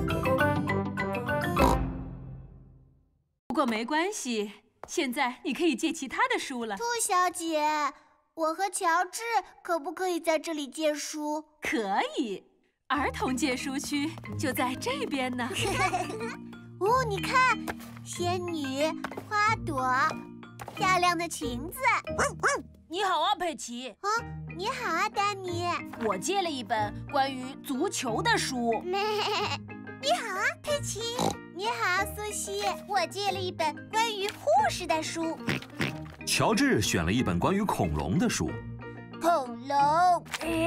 不过没关系，现在你可以借其他的书了。 兔小姐，我和乔治可不可以在这里借书？ 可以，儿童借书区就在这边呢。 哦，你看，仙女、花朵、漂亮的裙子。 你好啊，佩奇。 哦，你好啊，丹尼。 我借了一本关于足球的书。 你好啊，佩奇。你好，苏西。我借了一本关于护士的书。 乔治选了一本关于恐龙的书。 恐龙。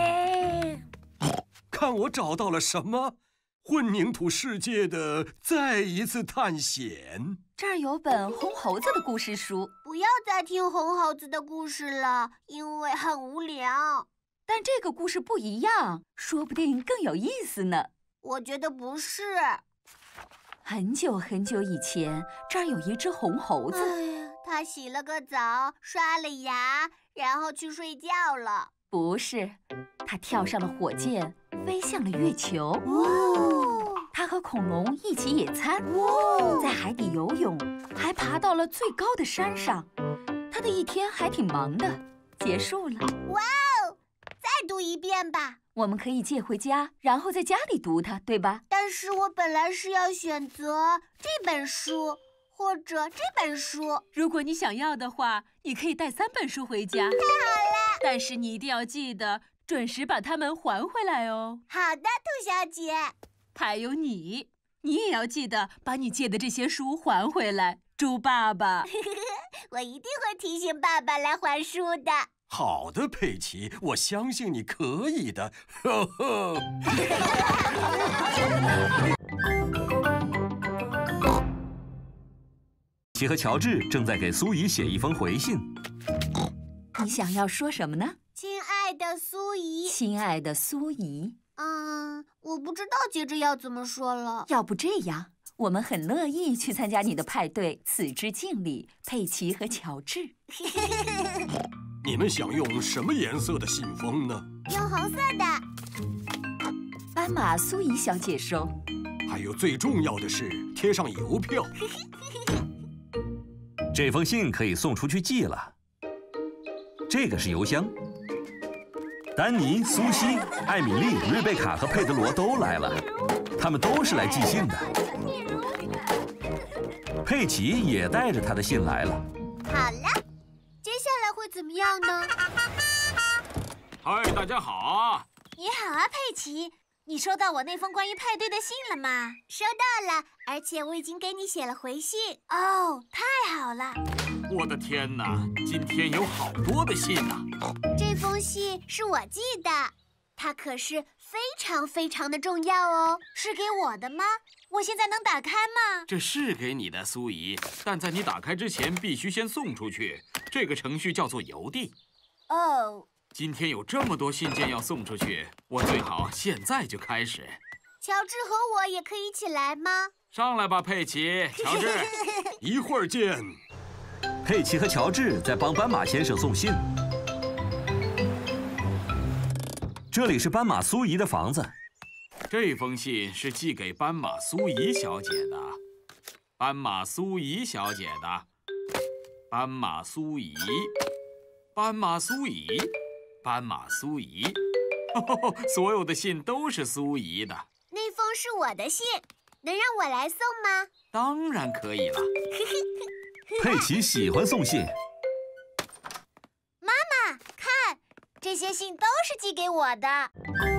看我找到了什么？混凝土世界的再一次探险。 这儿有本红猴子的故事书。 不要再听红猴子的故事了，因为很无聊。 但这个故事不一样，说不定更有意思呢。 我觉得不是。 很久很久以前，这儿有一只红猴子。 他洗了个澡，刷了牙，然后去睡觉了。 不是，他跳上了火箭，飞向了月球。他和恐龙一起野餐，在海底游泳，还爬到了最高的山上。他的一天还挺忙的，结束了。 哇哦！再读一遍吧。 我们可以借回家，然后在家里读它，对吧？ 但是我本来是要选择这本书，或者这本书。 如果你想要的话，你可以带3本书回家。 太好了！ 但是你一定要记得准时把它们还回来哦。 好的，兔小姐。 还有你也要记得把你借的这些书还回来，猪爸爸。 我一定会提醒爸爸来还书的。 好的，佩奇，我相信你可以的。呵呵。 佩奇和乔治正在给苏怡写一封回信。 你想要说什么呢？ 亲爱的苏怡。 亲爱的苏怡。 我不知道接着要怎么说了。 要不这样，我们很乐意去参加你的派对，此致敬礼，佩奇和乔治。 你们想用什么颜色的信封呢？ 用红色的。 斑马苏怡小姐收。 还有最重要的是贴上邮票。 这封信可以送出去寄了。这个是邮箱。丹尼、苏西、艾米丽、瑞贝卡和佩德罗都来了，他们都是来寄信的。佩奇也带着他的信来了。 好了，接下来会怎么样呢？ 嗨，大家好啊！ 你好啊，佩奇。你收到我那封关于派对的信了吗？收到了，而且我已经给你写了回信。哦，太好了！ 我的天哪，今天有好多的信呐！ 这封信是我寄的，它可是非常非常的重要哦。是给我的吗？我现在能打开吗？ 这是给你的，苏怡，但在你打开之前必须先送出去。这个程序叫做邮递。 哦。 今天有这么多信件要送出去，我最好现在就开始。 乔治和我也可以一起来吗？ 上来吧，佩奇、乔治。 一会儿见。 佩奇和乔治在帮斑马先生送信。这里是斑马苏怡的房子。 这封信是寄给斑马苏怡小姐的。斑马苏怡小姐的。斑马苏怡。斑马苏怡。斑马苏怡，所有的信都是苏怡的。 那封是我的信，能让我来送吗？ 当然可以了。 佩奇喜欢送信。 妈妈，看，这些信都是寄给我的。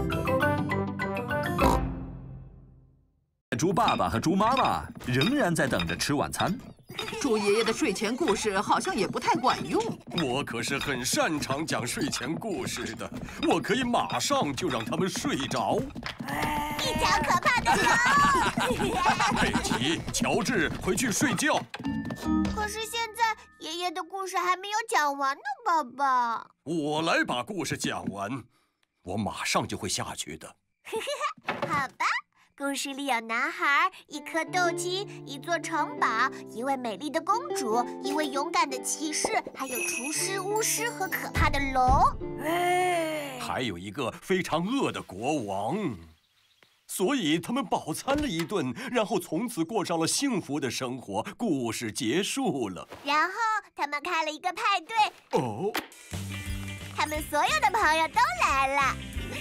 猪爸爸和猪妈妈仍然在等着吃晚餐。 猪爷爷的睡前故事好像也不太管用。 我可是很擅长讲睡前故事的，我可以马上就让他们睡着。 一条可怕的龙！ 佩奇、乔治，回去睡觉。 可是现在爷爷的故事还没有讲完呢，爸爸。 我来把故事讲完，我马上就会下去的。 好吧。故事里有男孩、一颗豆茎、一座城堡、一位美丽的公主、一位勇敢的骑士，还有厨师、巫师和可怕的龙。 还有一个非常饿的国王。 所以他们饱餐了一顿，然后从此过上了幸福的生活。故事结束了。 然后他们开了一个派对。 哦， 他们所有的朋友都来了。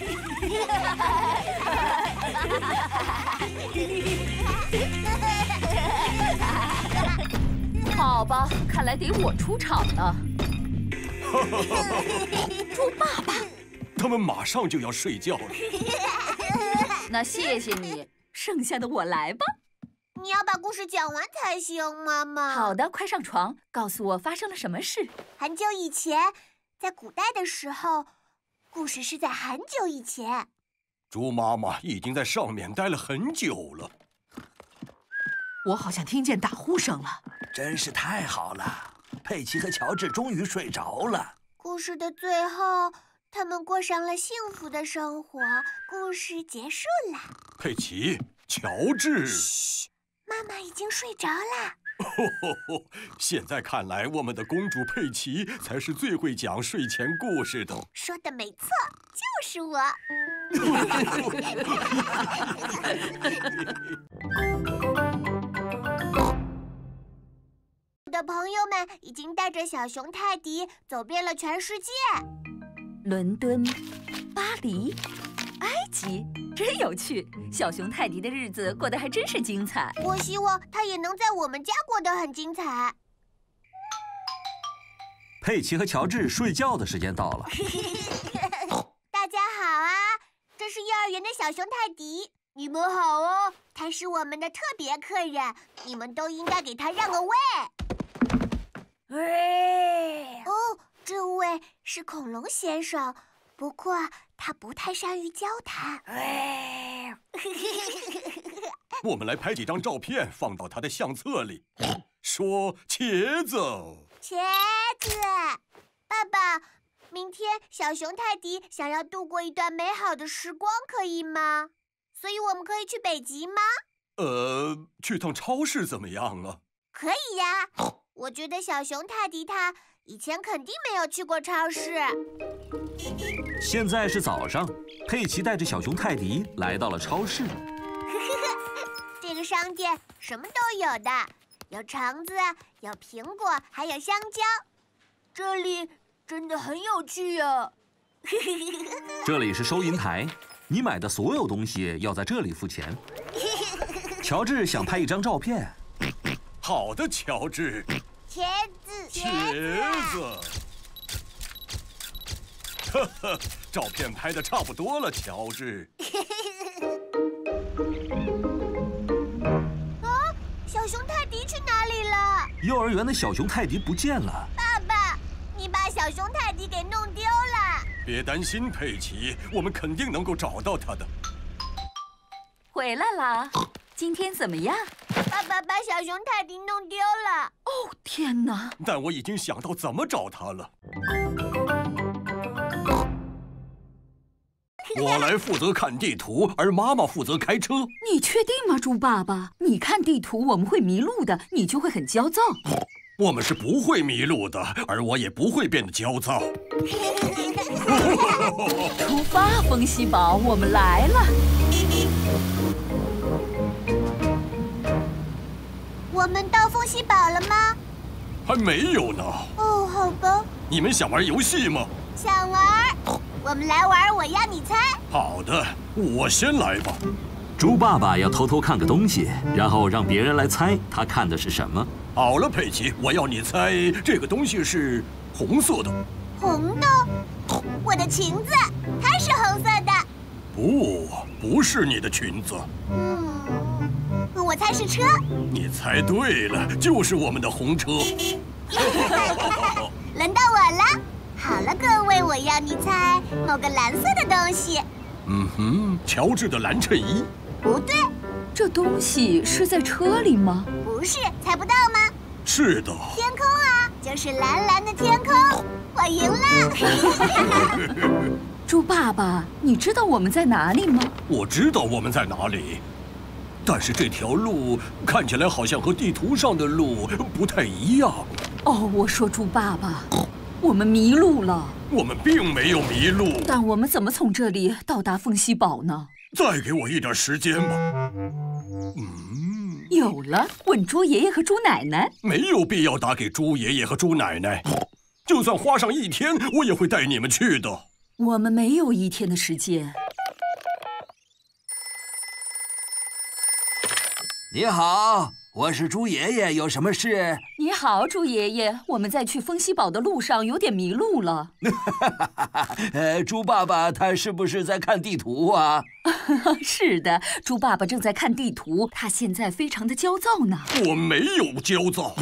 好吧，看来得我出场了。猪爸爸， 他们马上就要睡觉了。 那谢谢你，剩下的我来吧。 你要把故事讲完才行，妈妈。 好的，快上床，告诉我发生了什么事。 很久以前，在古代的时候，故事是在很久以前。 猪妈妈已经在上面待了很久了。 我好像听见打呼声了。 真是太好了，佩奇和乔治终于睡着了。 故事的最后，他们过上了幸福的生活。故事结束了。 佩奇，乔治。 嘘，妈妈已经睡着了。 现在看来，我们的公主佩奇才是最会讲睡前故事的。 说的没错，就是我。我的朋友们已经带着小熊泰迪走遍了全世界。 伦敦、巴黎、埃及，真有趣。小熊泰迪的日子过得还真是精彩。 我希望他也能在我们家过得很精彩。 佩奇和乔治睡觉的时间到了。 大家好啊，这是幼儿园的小熊泰迪。你们好哦，他是我们的特别客人，你们都应该给他让个位。哦，这位是恐龙先生，不过他不太善于交谈。 我们来拍几张照片，放到他的相册里。说茄子。 茄子，爸爸，明天小熊泰迪想要度过一段美好的时光，可以吗？所以我们可以去北极吗？ 去趟超市怎么样啊？ 可以呀，我觉得小熊泰迪他以前肯定没有去过超市。 现在是早上，佩奇带着小熊泰迪来到了超市。 这个商店什么都有的，有橙子，有苹果，还有香蕉。这里真的很有趣呀。 这里是收银台，你买的所有东西要在这里付钱。乔治想拍一张照片。 好的，乔治。 茄子， 茄子。呵呵，照片拍得差不多了，乔治。 啊，小熊泰迪去哪里了？ 幼儿园的小熊泰迪不见了。 爸爸，你把小熊泰迪给弄丢了。 别担心，佩奇，我们肯定能够找到他的。 回来啦，今天怎么样？ 爸爸把小熊泰迪弄丢了。 哦，天哪！ 但我已经想到怎么找他了。我来负责看地图，而妈妈负责开车。 你确定吗，猪爸爸？你看地图，我们会迷路的，你就会很焦躁。 我们是不会迷路的，而我也不会变得焦躁。 出发，风息堡，我们来了。 我们到风息堡了吗？ 还没有呢。 哦，好吧。 你们想玩游戏吗？ 想玩。我们来玩我要你猜。 好的，我先来吧。 猪爸爸要偷偷看个东西，然后让别人来猜他看的是什么。 好了，佩奇，我要你猜这个东西是红色的。 红的？我的裙子，它是红色的。 不是你的裙子。 我猜是车。 你猜对了，就是我们的红车。 轮到我了。好了，各位，我要你猜某个蓝色的东西。 乔治的蓝衬衣。 不对。 这东西是在车里吗？ 不是，猜不到吗？ 是的。 天空啊，就是蓝蓝的天空。我赢了。 猪爸爸，你知道我们在哪里吗？ 我知道我们在哪里，但是这条路看起来好像和地图上的路不太一样。 哦，我说猪爸爸，我们迷路了。 我们并没有迷路。 但我们怎么从这里到达风息堡呢？ 再给我一点时间吧。 有了，问猪爷爷和猪奶奶。 没有必要打给猪爷爷和猪奶奶，就算花上1天，我也会带你们去的。 我们没有1天的时间。 你好，我是猪爷爷，有什么事？ 你好，猪爷爷，我们在去风息堡的路上有点迷路了。 猪爸爸他是不是在看地图啊？ 是的，猪爸爸正在看地图，他现在非常的焦躁呢。 我没有焦躁。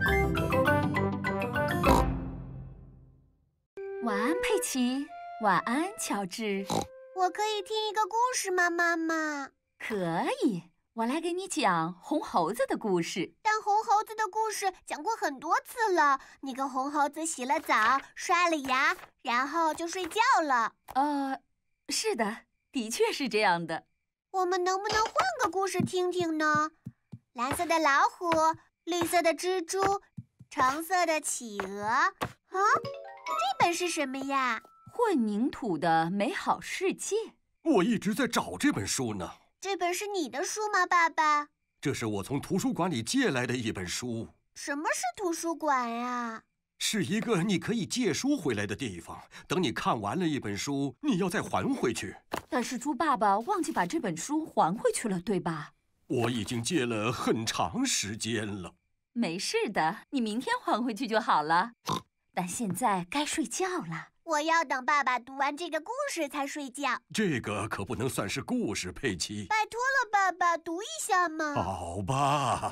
晚安，佩奇。晚安，乔治。 我可以听一个故事吗，妈妈？ 可以。我来给你讲红猴子的故事。 但红猴子的故事讲过很多次了。那个红猴子洗了澡，刷了牙，然后就睡觉了。 是的，的确是这样的。 我们能不能换个故事听听呢？蓝色的老虎，绿色的蜘蛛，橙色的企鹅。啊，这本是什么呀？ 混凝土的美好世界。 我一直在找这本书呢。 这本是你的书吗，爸爸？ 这是我从图书馆里借来的一本书。 什么是图书馆呀？ 是一个你可以借书回来的地方。等你看完了一本书，你要再还回去。 但是猪爸爸忘记把这本书还回去了，对吧？ 我已经借了很长时间了。 没事的，你明天还回去就好了。但现在该睡觉了。 我要等爸爸读完这个故事才睡觉。 这个可不能算是故事，佩奇。 拜托了，爸爸，读一下嘛。 好吧。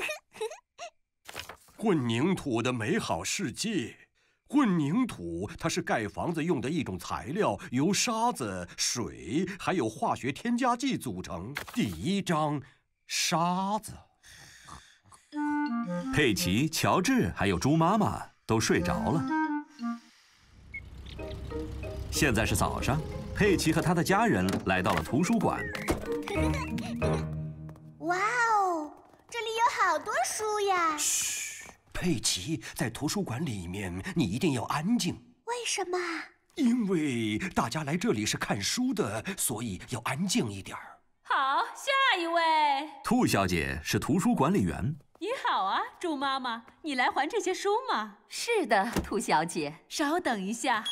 混凝土的美好世界。混凝土它是盖房子用的一种材料，由沙子、水还有化学添加剂组成。第1章，沙子。 佩奇、乔治还有猪妈妈都睡着了。现在是早上，佩奇和他的家人来到了图书馆。 哇哦，这里有好多书呀！ 嘘，佩奇，在图书馆里面，你一定要安静。 为什么？ 因为大家来这里是看书的，所以要安静一点儿。 好，下一位。 兔小姐是图书管理员。 你好啊，猪妈妈，你来还这些书吗？ 是的，兔小姐。 稍等一下。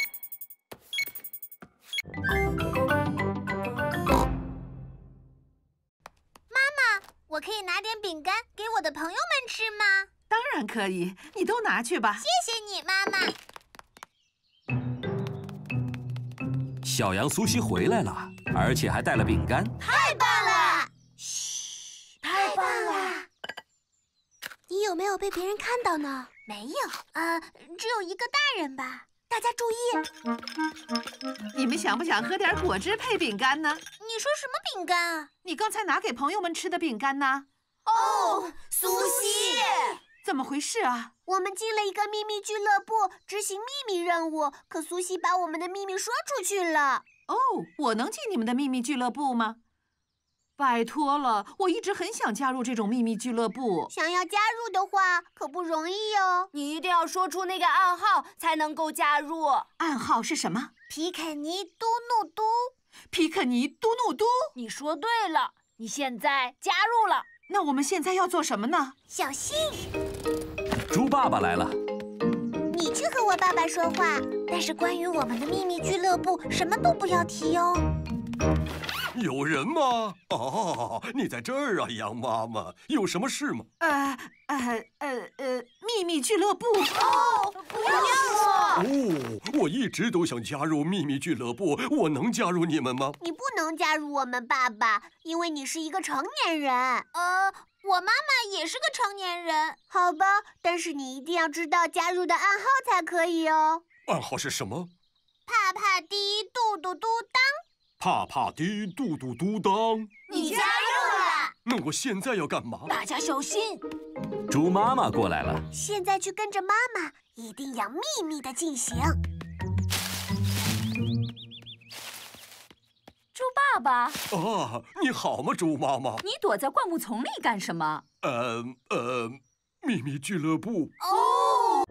我可以拿点饼干给我的朋友们吃吗？ 当然可以，你都拿去吧。 谢谢你，妈妈。 小羊苏西回来了，而且还带了饼干。 太棒了！嘘，太棒了！你有没有被别人看到呢？没有，只有一个大人吧。大家注意！ 你们想不想喝点果汁配饼干呢？ 你说什么饼干啊？ 你刚才拿给朋友们吃的饼干呢？ 哦，苏西， 怎么回事啊？ 我们进了一个秘密俱乐部，执行秘密任务，可苏西把我们的秘密说出去了。 哦，我能进你们的秘密俱乐部吗？拜托了，我一直很想加入这种秘密俱乐部。 想要加入的话，可不容易哦。 你一定要说出那个暗号才能够加入。 暗号是什么？ 皮肯尼嘟怒嘟。 皮肯尼嘟怒嘟。 你说对了，你现在加入了。 那我们现在要做什么呢？ 小心！ 猪爸爸来了。 你去和我爸爸说话，但是关于我们的秘密俱乐部，什么都不要提哦。 有人吗？哦，你在这儿啊，羊妈妈，有什么事吗？ 秘密俱乐部。 哦，不要说。 哦，我一直都想加入秘密俱乐部，我能加入你们吗？ 你不能加入我们，爸爸，因为你是一个成年人。我妈妈也是个成年人。好吧，但是你一定要知道加入的暗号才可以哦。 暗号是什么？ 帕帕迪嘟嘟嘟当。 帕帕迪嘟嘟嘟当。 你加入了。 那我现在要干嘛？ 大家小心！ 猪妈妈过来了。 现在去跟着妈妈，一定要秘密的进行。 猪爸爸。 啊，你好吗，猪妈妈？ 你躲在灌木丛里干什么？ 秘密俱乐部。 哦。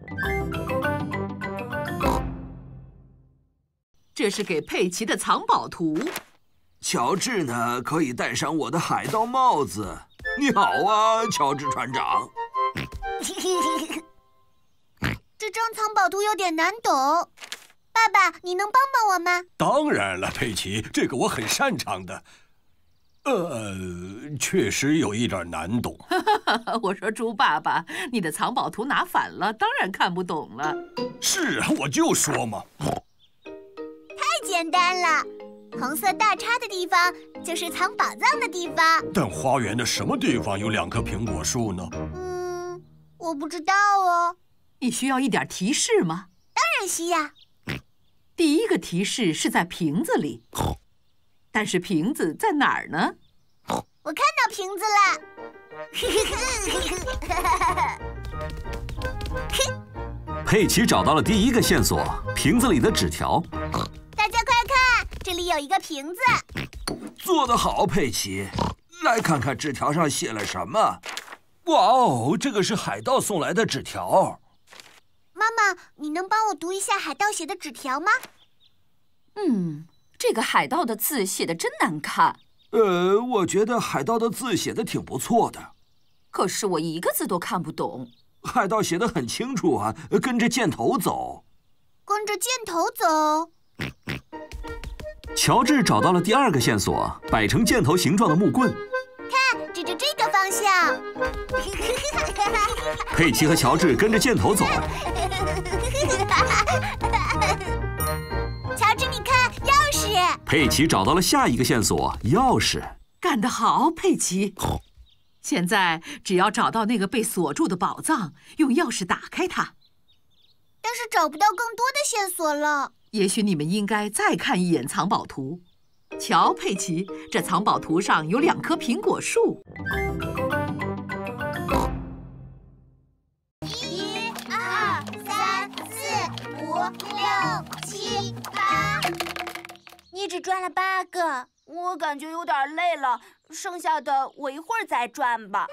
这是给佩奇的藏宝图。 乔治呢，可以戴上我的海盗帽子。你好啊，乔治船长。 这张藏宝图有点难懂，爸爸，你能帮帮我吗？ 当然了，佩奇，这个我很擅长的。确实有一点难懂。 我说猪爸爸，你的藏宝图拿反了，当然看不懂了。 是啊，我就说嘛。 太简单了，红色大叉的地方就是藏宝藏的地方。 但花园的什么地方有2棵苹果树呢？ 我不知道哦。 你需要一点提示吗？ 当然需要。 第一个提示是在瓶子里，但是瓶子在哪儿呢？ 我看到瓶子了。佩奇找到了第一个线索，瓶子里的纸条。 大家快看，这里有一个瓶子。 做得好，佩奇。来看看纸条上写了什么。哇哦，这个是海盗送来的纸条。 妈妈，你能帮我读一下海盗写的纸条吗？ 这个海盗的字写得真难看。 我觉得海盗的字写得挺不错的。 可是我一个字都看不懂。 海盗写得很清楚啊，跟着箭头走。 跟着箭头走。 乔治找到了第2个线索，摆成箭头形状的木棍。 看，指着这个方向。 佩奇和乔治跟着箭头走。 乔治，你看，钥匙。 佩奇找到了下一个线索，钥匙。 干得好，佩奇！现在只要找到那个被锁住的宝藏，用钥匙打开它。 但是找不到更多的线索了。 也许你们应该再看一眼藏宝图。瞧，佩奇，这藏宝图上有2棵苹果树。 1、2、3、4、5、6、7、8。你只转了8个， 我感觉有点累了，剩下的我一会儿再转吧。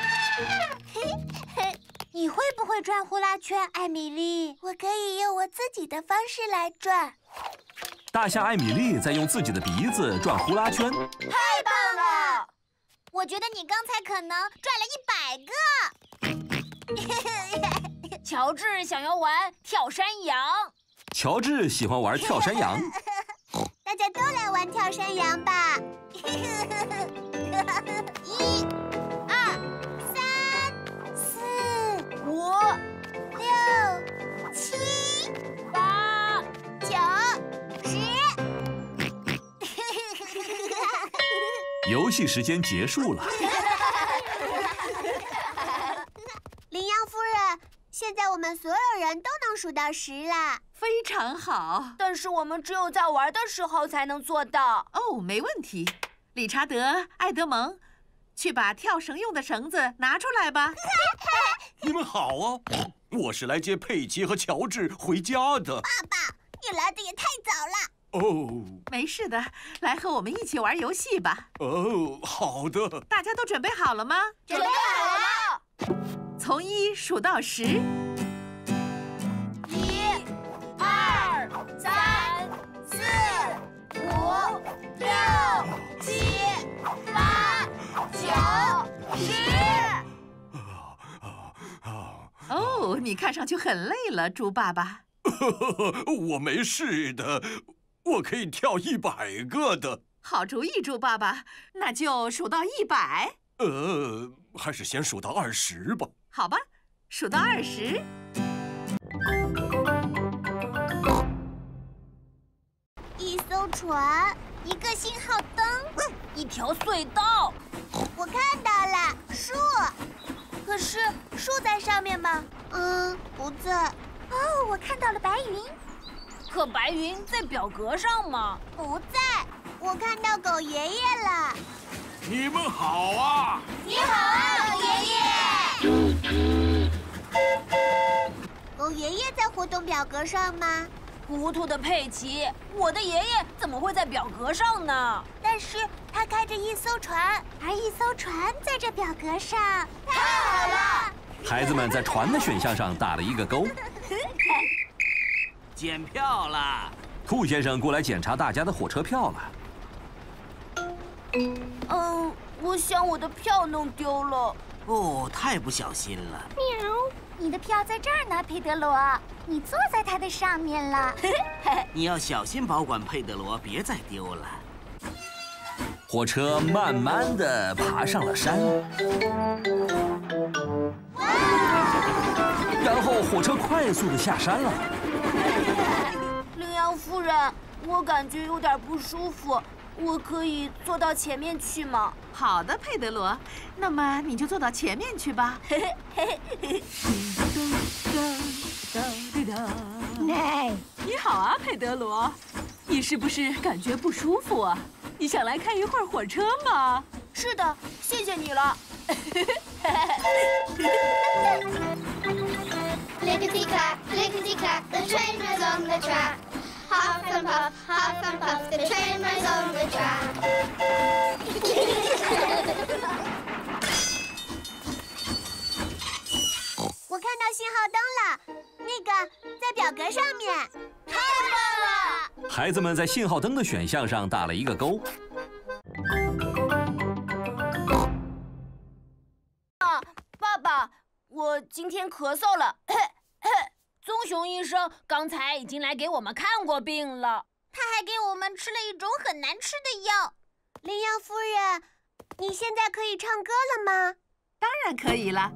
你会不会转呼啦圈，艾米丽？我可以用我自己的方式来转。 大象艾米丽在用自己的鼻子转呼啦圈。 太棒了！我觉得你刚才可能转了100个。 乔治想要玩跳山羊。 乔治喜欢玩跳山羊。 大家都来玩跳山羊吧。1、2、3、4、5、6、7、8、9、10。 游戏时间结束了。 羚羊夫人，现在我们所有人都能数到10了。 非常好， 但是我们只有在玩的时候才能做到。 哦，没问题。理查德、埃德蒙，去把跳绳用的绳子拿出来吧。 你们好啊，我是来接佩奇和乔治回家的。 爸爸，你来的也太早了。 哦， 没事的，来和我们一起玩游戏吧。 哦，好的。 大家都准备好了吗？ 准备好了。 从1数到10。 1、2、3、4、5、6、7、8、9、10。 哦，你看上去很累了，猪爸爸。 我没事的，我可以跳100个的。 好主意，猪爸爸，那就数到100。 还是先数到20吧。 好吧，数到20。 一艘船，一个信号灯， 一条隧道。 我看到了树，可是树在上面吗？不在。哦，我看到了白云。 可白云在表格上吗？ 不在。我看到狗爷爷了。 你们好啊！ 你好啊，狗爷爷。狗爷爷在活动表格上吗？ 糊涂的佩奇，我的爷爷怎么会在表格上呢？ 但是他开着一艘船，而一艘船在这表格上。太好了！ 孩子们在船的选项上打了一个勾。 检票啦！ 兔先生过来检查大家的火车票了。 我想我的票弄丢了。 哦，太不小心了。 你的票在这儿呢，佩德罗，你坐在它的上面了。 你要小心保管佩德罗，别再丢了。 火车慢慢地爬上了山，然后火车快速地下山了。 羚羊夫人，我感觉有点不舒服，我可以坐到前面去吗？ 好的，佩德罗，那么你就坐到前面去吧。你好啊，佩德罗，你是不是感觉不舒服啊？你想来看一会儿火车吗？ 是的，谢谢你了。 Clickety clack, clickety clack, the train runs on the track. Huff and puff, the train runs on the track. 我看到信号灯了，那个在表格上面。 太棒了！ 孩子们在信号灯的选项上打了一个勾。 爸爸，我今天咳嗽了。棕熊医生刚才已经来给我们看过病了， 他还给我们吃了一种很难吃的药。羚羊夫人，你现在可以唱歌了吗？ 当然可以了。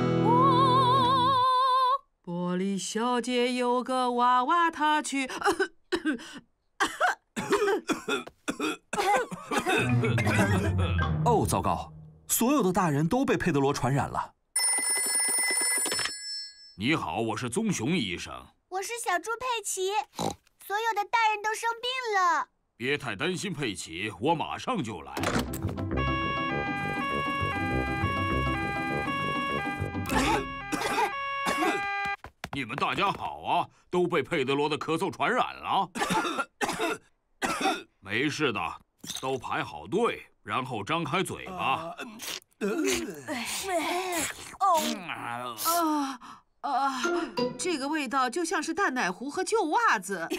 玻璃小姐有个娃娃，她去。 哦，糟糕！所有的大人都被佩德罗传染了。 你好，我是棕熊医生。 我是小猪佩奇，所有的大人都生病了。 别太担心，佩奇，我马上就来。你们大家好啊，都被佩德罗的咳嗽传染了。没事的，都排好队，然后张开嘴巴。 这个味道就像是淡奶糊和旧袜子。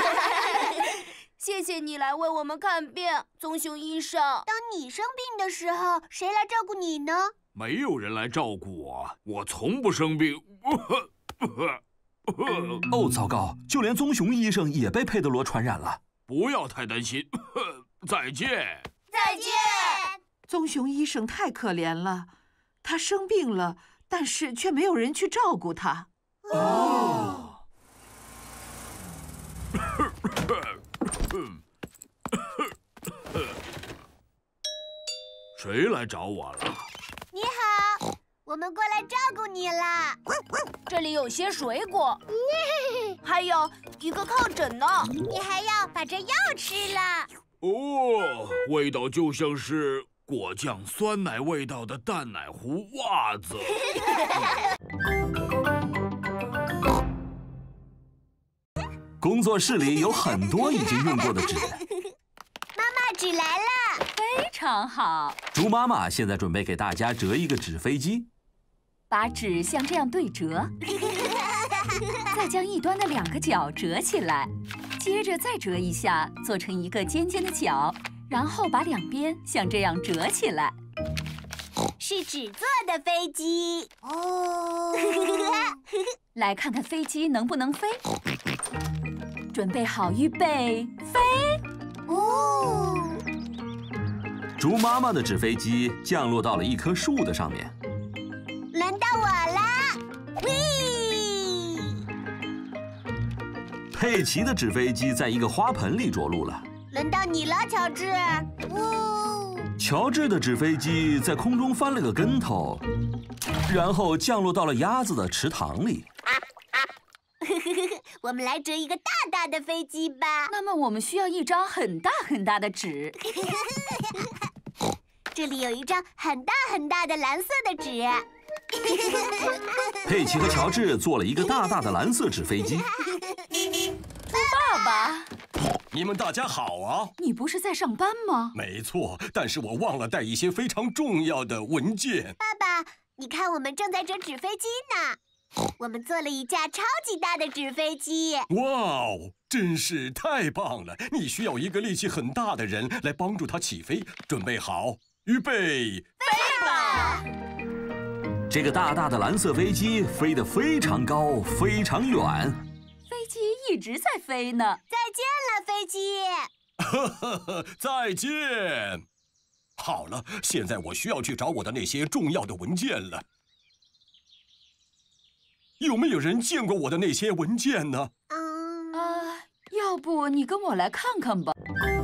谢谢你来为我们看病，棕熊医生。 当你生病的时候，谁来照顾你呢？ 没有人来照顾我，我从不生病。 哦，糟糕！就连棕熊医生也被佩德罗传染了。 不要太担心。再见。 再见。 棕熊医生太可怜了，他生病了，但是却没有人去照顾他。 哦。 谁来找我了？ 你好，我们过来照顾你啦。 这里有些水果，还有一个靠枕呢。 你还要把这药吃了。 哦，味道就像是果酱酸奶味道的淡奶糊袜子。 工作室里有很多已经用过的纸。 妈妈，纸来了。 非常好。 猪妈妈现在准备给大家折一个纸飞机。 把纸像这样对折，再将一端的2个角折起来，接着再折一下，做成一个尖尖的角，然后把2边像这样折起来。 是纸做的飞机哦。 来看看飞机能不能飞。准备好，预备，飞！ 哦。 猪妈妈的纸飞机降落到了一棵树的上面。 轮到我啦！喂！ 佩奇的纸飞机在一个花盆里着陆了。 轮到你了，乔治。哦。 乔治的纸飞机在空中翻了个跟头，然后降落到了鸭子的池塘里。 我们来折一个大大的飞机吧。 那么我们需要一张很大很大的纸。 这里有一张很大很大的蓝色的纸。 佩奇和乔治做了一个大大的蓝色纸飞机。 爸爸， 你们大家好啊！ 你不是在上班吗？ 没错，但是我忘了带一些非常重要的文件。 爸爸，你看我们正在折纸飞机呢。 我们做了一架超级大的纸飞机。 哇哦，真是太棒了！你需要一个力气很大的人来帮助它起飞。准备好，预备， 飞吧！ 这个大大的蓝色飞机飞得非常高，非常远。 飞机一直在飞呢。 再见了，飞机。 再见。好了，现在我需要去找我的那些重要的文件了。有没有人见过我的那些文件呢？ 要不你跟我来看看吧。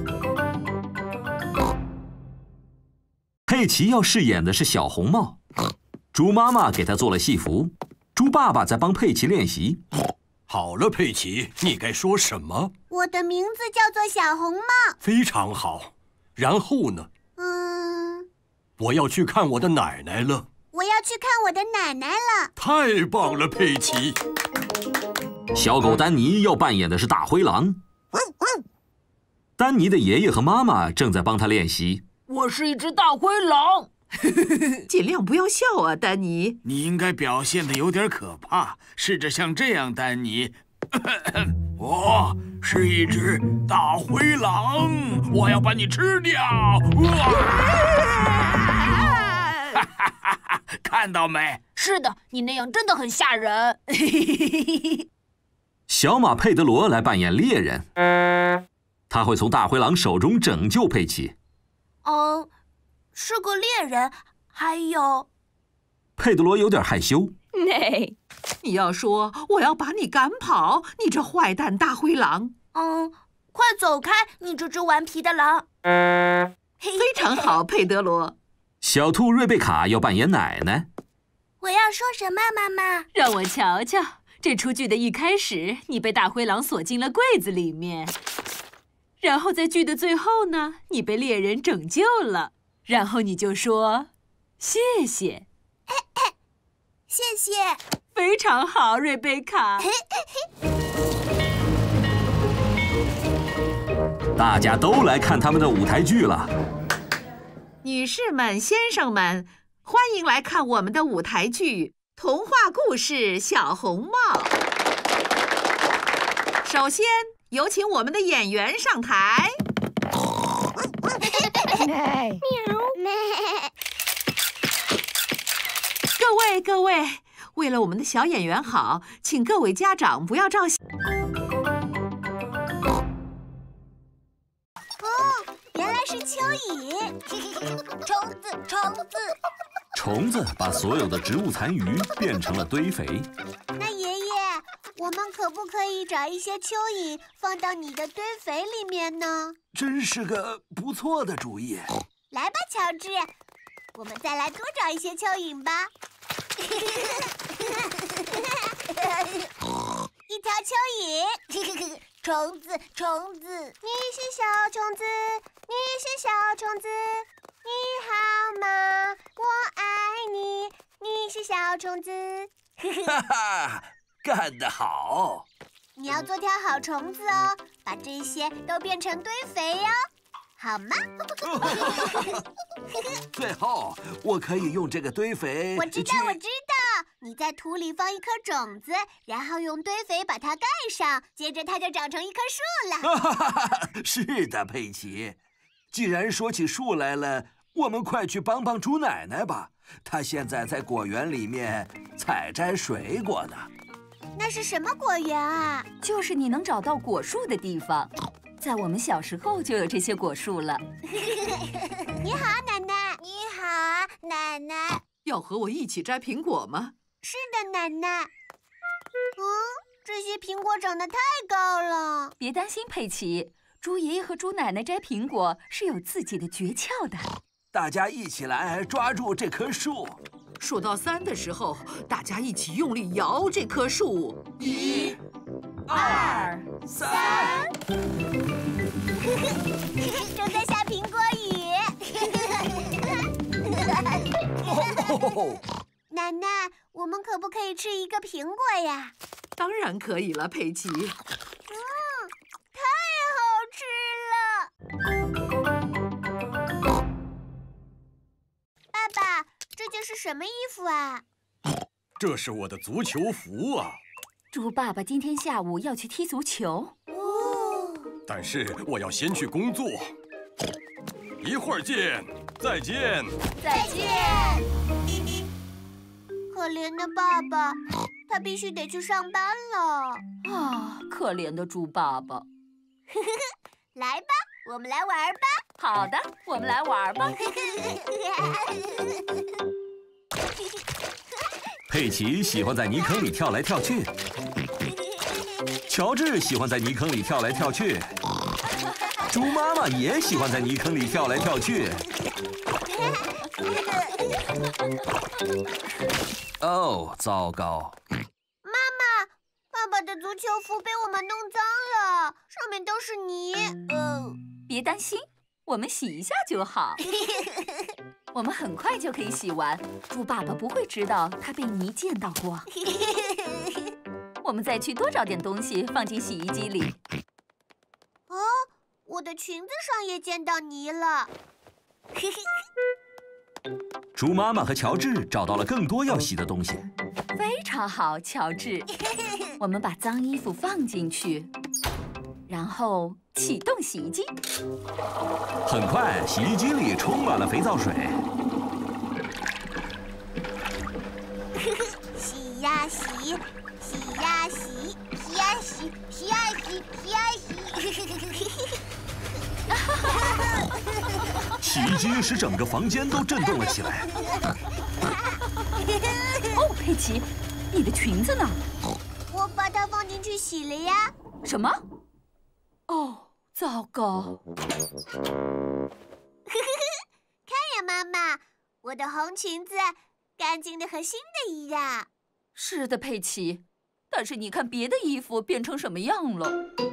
佩奇要饰演的是小红帽，猪妈妈给她做了戏服，猪爸爸在帮佩奇练习。 好了，佩奇，你该说什么？ 我的名字叫做小红帽。 非常好。然后呢？我要去看我的奶奶了。 我要去看我的奶奶了。 太棒了，佩奇！ 小狗丹尼要扮演的是大灰狼。丹尼的爷爷和妈妈正在帮他练习。 我是一只大灰狼。 尽量不要笑啊，丹尼。 你应该表现得有点可怕，试着像这样，丹尼。我是一只大灰狼，我要把你吃掉！看到没？ 是的，你那样真的很吓人。 小马佩德罗来扮演猎人，他会从大灰狼手中拯救佩奇。 是个猎人，还有…… 佩德罗有点害羞。 你要说我要把你赶跑，你这坏蛋大灰狼。 快走开，你这只顽皮的狼。 非常好，佩德罗。 小兔瑞贝卡要扮演奶奶。 我要说什么，妈妈？ 让我瞧瞧。这出剧的一开始，你被大灰狼锁进了柜子里面，然后在剧的最后呢，你被猎人拯救了，然后你就说谢谢。 谢谢。 非常好，瑞贝卡。 大家都来看他们的舞台剧了。 女士们、先生们，欢迎来看我们的舞台剧《童话故事《小红帽》》。首先，有请我们的演员上台。各位，为了我们的小演员好，请各位家长不要照相。 原来是蚯蚓。 虫子把所有的植物残余变成了堆肥。 那爷爷，我们可不可以找一些蚯蚓放到你的堆肥里面呢？ 真是个不错的主意。 来吧，乔治，我们再来多找一些蚯蚓吧。一条蚯蚓。虫子，你是小虫子，你是小虫子，你好吗？我爱你，你是小虫子。 哈哈，干得好！ 你要做条好虫子哦，把这些都变成堆肥哟，好吗？ 最后，我可以用这个堆肥。 我知道。你在土里放一颗种子，然后用堆肥把它盖上，接着它就长成一棵树了。是的，佩奇。既然说起树来了，我们快去帮帮猪奶奶吧。她现在在果园里面采摘水果呢。 那是什么果园啊？ 就是你能找到果树的地方。在我们小时候就有这些果树了。 你好，奶奶。你好啊，奶奶。 要和我一起摘苹果吗？ 是的，奶奶。这些苹果长得太高了。 别担心，佩奇，猪爷爷和猪奶奶摘苹果是有自己的诀窍的。 大家一起来抓住这棵树。 数到3的时候，大家一起用力摇这棵树。1、2、3。 正在下苹果雨。奶奶，我们可不可以吃一个苹果呀？ 当然可以了，佩奇。 太好吃了！爸爸，这件是什么衣服啊？ 这是我的足球服啊！ 猪爸爸今天下午要去踢足球。 但是我要先去工作。一会儿见，再见。 再见。可怜的爸爸，他必须得去上班了。 啊，可怜的猪爸爸。 来吧，我们来玩吧。 好的，我们来玩吧。 佩奇喜欢在泥坑里跳来跳去，乔治喜欢在泥坑里跳来跳去，猪妈妈也喜欢在泥坑里跳来跳去。哦，糟糕！ 爸爸的足球服被我们弄脏了，上面都是泥。 别担心，我们洗一下就好。我们很快就可以洗完，猪爸爸不会知道他被泥溅到过。我们再去多找点东西放进洗衣机里。 哦，我的裙子上也溅到泥了。 猪妈妈和乔治找到了更多要洗的东西。 非常好，乔治。我们把脏衣服放进去，然后启动洗衣机。 很快，洗衣机里充满了肥皂水。 洗呀洗，洗呀洗，洗呀洗，洗呀洗，洗呀洗。 洗衣机使整个房间都震动了起来。 哦，佩奇，你的裙子呢？ 我把它放进去洗了呀。 什么？哦，糟糕！ 看呀，妈妈，我的红裙子干净的和新的一样。 是的，佩奇，但是你看别的衣服变成什么样了？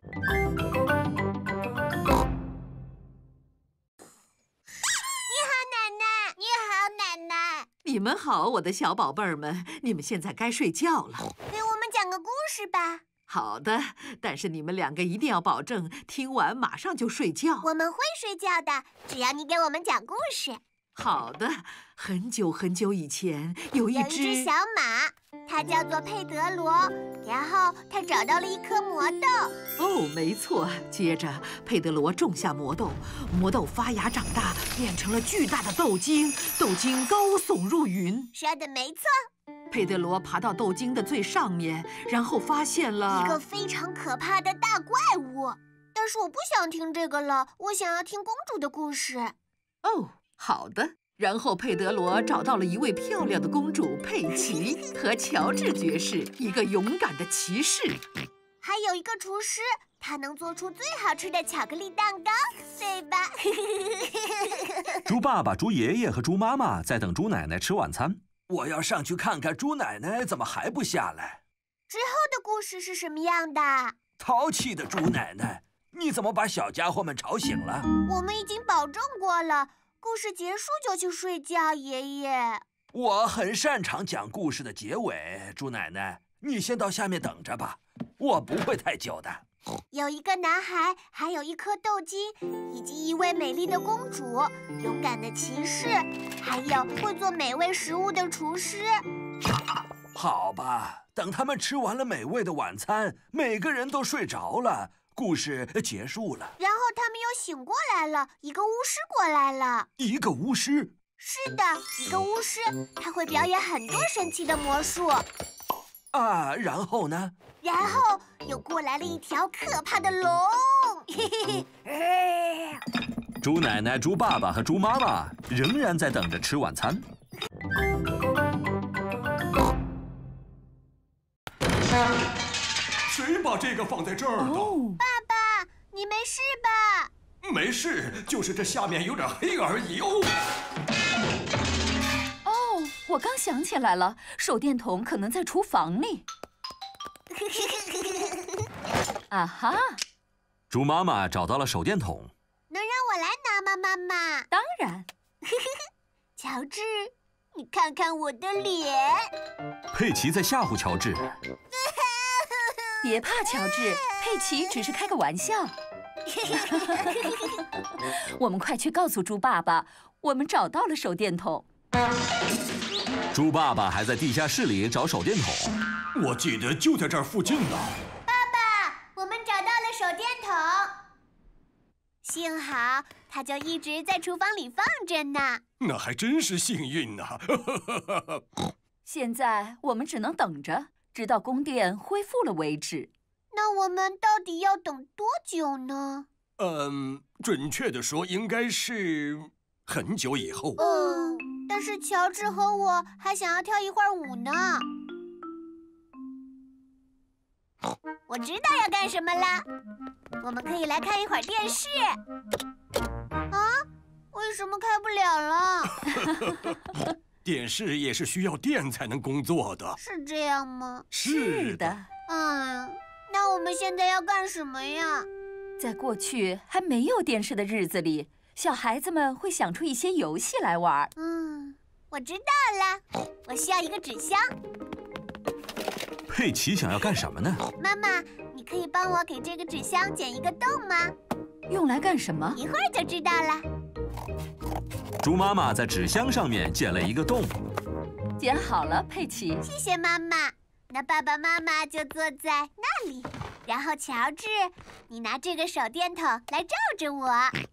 你们好，我的小宝贝儿们，你们现在该睡觉了。 给我们讲个故事吧。 好的，但是你们两个一定要保证听完马上就睡觉。 我们会睡觉的，只要你给我们讲故事。 好的，很久很久以前，有一只小马，它叫做佩德罗，然后它找到了一颗魔豆。 哦，没错。接着，佩德罗种下魔豆，魔豆发芽长大，变成了巨大的豆茎，豆茎高耸入云。 说的没错。 佩德罗爬到豆茎的最上面，然后发现了一个非常可怕的大怪物。但是我不想听这个了，我想要听公主的故事。 哦，好的。然后佩德罗找到了一位漂亮的公主佩奇和乔治爵士，一个勇敢的骑士， 还有一个厨师，他能做出最好吃的巧克力蛋糕，对吧？ 猪爸爸、猪爷爷和猪妈妈在等猪奶奶吃晚餐。 我要上去看看猪奶奶怎么还不下来。 之后的故事是什么样的？ 淘气的猪奶奶，你怎么把小家伙们吵醒了？ 我们已经保证过了。故事结束就去睡觉，爷爷。 我很擅长讲故事的结尾，猪奶奶，你先到下面等着吧，我不会太久的。 有一个男孩，还有一颗豆茎，以及一位美丽的公主，勇敢的骑士，还有会做美味食物的厨师。 好吧，等他们吃完了美味的晚餐，每个人都睡着了。故事结束了， 然后他们又醒过来了。一个巫师过来了。 一个巫师？ 是的，一个巫师，他会表演很多神奇的魔术。 啊，然后呢？ 然后又过来了一条可怕的龙。 猪奶奶、猪爸爸和猪妈妈仍然在等着吃晚餐。 谁把这个放在这儿的？ 爸爸，你没事吧？ 没事，就是这下面有点黑而已哦。 哦，我刚想起来了，手电筒可能在厨房里。啊哈！ 猪妈妈找到了手电筒。 能让我来拿吗，妈妈？ 当然。 乔治，你看看我的脸。 佩奇在吓唬乔治。 别怕，乔治，佩奇只是开个玩笑。我们快去告诉猪爸爸，我们找到了手电筒。 猪爸爸还在地下室里找手电筒。 我记得就在这儿附近呢。 爸爸，我们找到了手电筒。幸好，它就一直在厨房里放着呢。 那还真是幸运呢。 现在我们只能等着，直到供电恢复了为止。 那我们到底要等多久呢？ 准确的说，应该是很久以后。 但是乔治和我还想要跳一会儿舞呢。我知道要干什么了，我们可以来看一会儿电视。啊？为什么开不了了？ 电视也是需要电才能工作的。 是这样吗？ 是的。 那我们现在要干什么呀？ 在过去还没有电视的日子里，小孩子们会想出一些游戏来玩。 我知道了，我需要一个纸箱。 佩奇想要干什么呢？ 妈妈，你可以帮我给这个纸箱剪一个洞吗？ 用来干什么？ 一会儿就知道了。 猪妈妈在纸箱上面剪了一个洞。 剪好了，佩奇。 谢谢妈妈。那爸爸妈妈就坐在那里，然后乔治，你拿这个手电筒来照着我。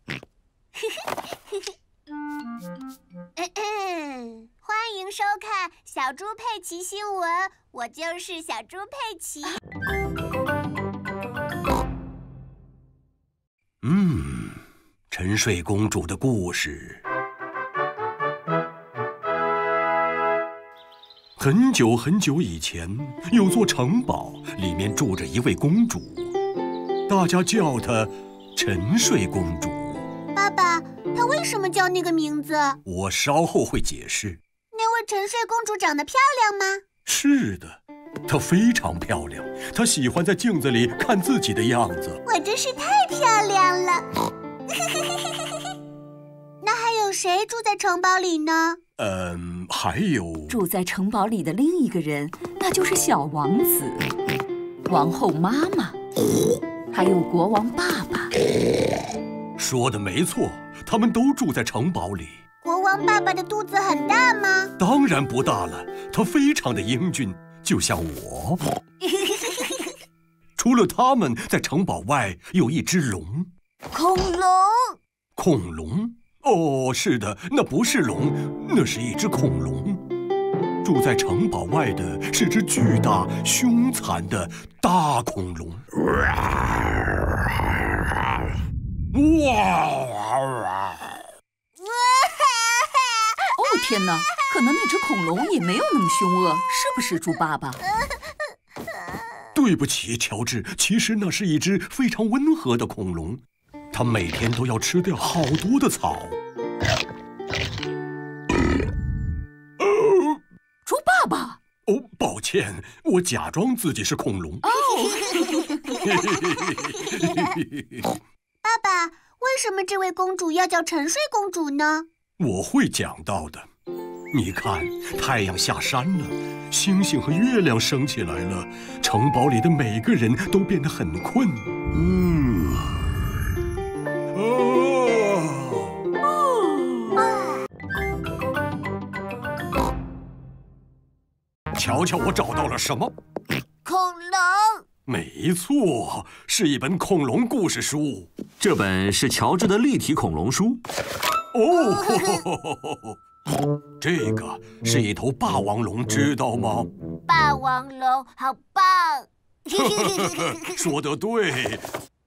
欢迎收看小猪佩奇新闻，我就是小猪佩奇。 沉睡公主的故事。很久很久以前，有座城堡，里面住着一位公主，大家叫她沉睡公主。 爸爸，她为什么叫那个名字？ 我稍后会解释。 那位沉睡公主长得漂亮吗？ 是的，她非常漂亮。她喜欢在镜子里看自己的样子。 我真是太漂亮了。那还有谁住在城堡里呢？ 还有住在城堡里的另一个人，那就是小王子、王后妈妈，还有国王爸爸。 说的没错，他们都住在城堡里。 国王爸爸的肚子很大吗？ 当然不大了，他非常的英俊，就像我。除了他们，在城堡外有一只龙。 恐龙？ 恐龙？哦，是的，那不是龙，那是一只恐龙。住在城堡外的是只巨大、凶残的大恐龙。 哦天哪，可能那只恐龙也没有那么凶恶，是不是，猪爸爸？ 对不起，乔治，其实那是一只非常温和的恐龙。它每天都要吃掉好多的草。 猪爸爸！ 哦，抱歉，我假装自己是恐龙。 爸爸，为什么这位公主要叫沉睡公主呢？ 我会讲到的。你看，太阳下山了，星星和月亮升起来了，城堡里的每个人都变得很困。瞧瞧，我找到了什么？ 恐龙。 没错，是一本恐龙故事书。 这本是乔治的立体恐龙书。 哦，这个是一头霸王龙，知道吗？ 霸王龙好棒！ 说得对。